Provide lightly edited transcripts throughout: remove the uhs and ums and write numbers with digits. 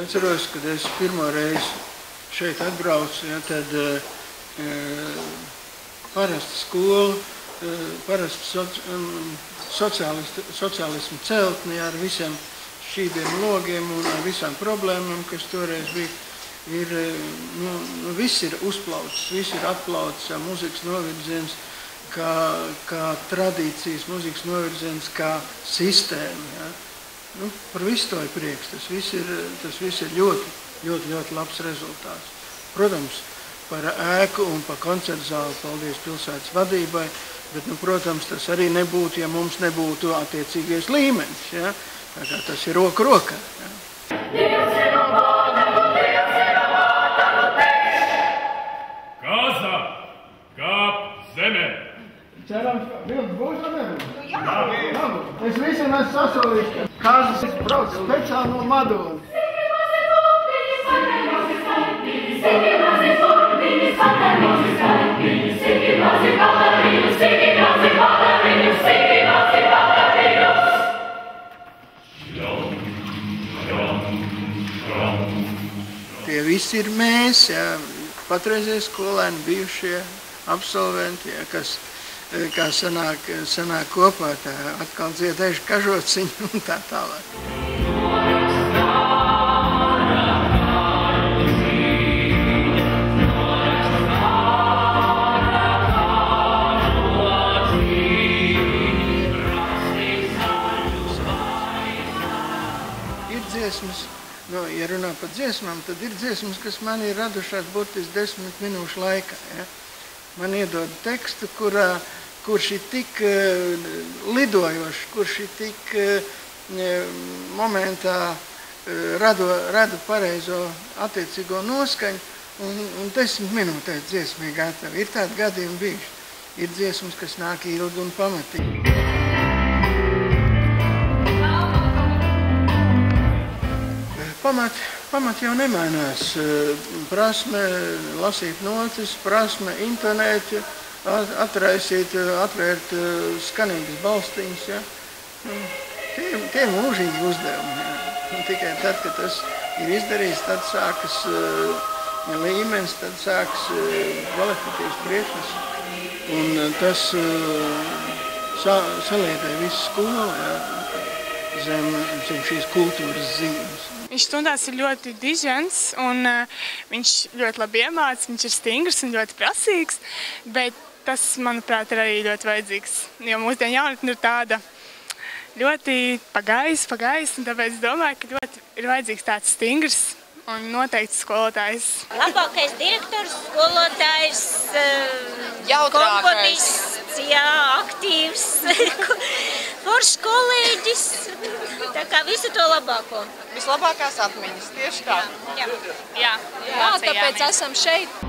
atceros, kad es pirmo reizi šeit atbraucu, ja, tad parasta skola, parasta sociālismu celtni ar visiem šķīdiem logiem un ar visām problēmām, kas toreiz bija, viss ir uzplaucis, viss ir atplaucis, ja, muzikas novirziens, kā tradīcijas, muzikas novirziens, kā sistēma. Ja. Par visu to ir prieks. Tas viss ir ļoti labs rezultāts. Protams, par ēku un par koncertu zāli paldies pilsētas vadībai, bet, protams, tas arī nebūtu, ja mums nebūtu attiecīgais līmenis. Ja. Tā kā tas ir roku rokā. Ja. Kāza, kāp zemē! Cerams, ka vilks būs vai nebūs? Jā! Es visiem esmu sasolījis, ka kāzas brauc speciāli no Madonas. Tie visi ir mēs, jā, patreizie skolēni, bijušie absolventi, jā, kas kā sanāk kopā, tā atkal dziedējuši kažociņu un tā tālāk. Ir dziesmas, ja runā par dziesmām, tad ir dziesmas, kas man ir radušās burtiski 10 minūšu laikā. Ja? Man iedod tekstu, kurš ir tik lidojošs, kurš ir tik momentā rada pareizo attiecīgo noskaņu, un 10 minūtēs dziesmī gatavi. Ir tādi gadījumi bijuši. Ir dziesmas, kas nāk ilgi un pamatīgi. Pamat jau nemainās. Prasme lasīt notis, prasme intonēt, atvērt skanīgas balstiņas. Ja? Tie ir mūžīgi uzdevumi. Ja? Un tikai tad, kad tas ir izdarīts, tad sākas līmenis, tad sākas kvalitatīvs priekšnes. Un tas saliedē visu skolu, ja? zem šīs kultūras zīmes. Viņš stundās ir ļoti dižens un viņš ļoti labi iemāc, viņš ir stingrs un ļoti prasīgs, bet tas, manuprāt, ir arī ļoti vajadzīgs, jo mūsdienu jaunatne ir tāda ļoti pagājis, un tāpēc es domāju, ka ļoti ir vajadzīgs tāds stingrs un noteikts skolotājs. Labākais direktors, skolotājs, komponists, jā, aktīvs, foršs kolēģis, tā kā visu to labāko. Vislabākās atmiņas, tieši tā. Jā, tāpēc esam šeit.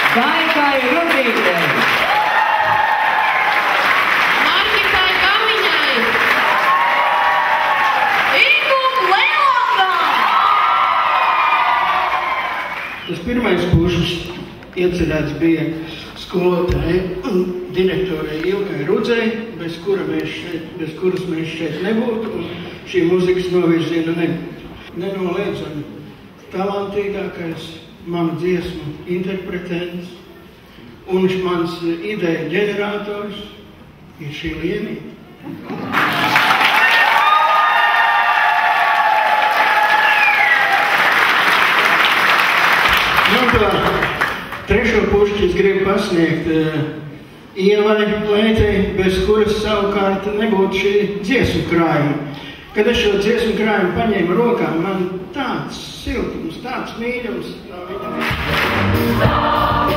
Daikai Rudītei. Margitai Gamiņai. Ingum Leonam. Tas pirmais kursus iecerēts bija skolotāji un direktorai Ilgai Rudzei, bez kuras mēs šeit nebūtu, un šī mūzikas novirziena nebūtu. Nenoliedzami talantīgākais manu dziesmu interpretents un mans ideja ģenerators ir šī Lienīte. Trešo pušķi es gribu pasniegt Ievai Lētei, bez kuras savukārt nebūtu šī dziesmu krājuma. Kad es šo dziesmu krājumu paņēmu rokā, man tāds siltums, tāds mīļums no viņa.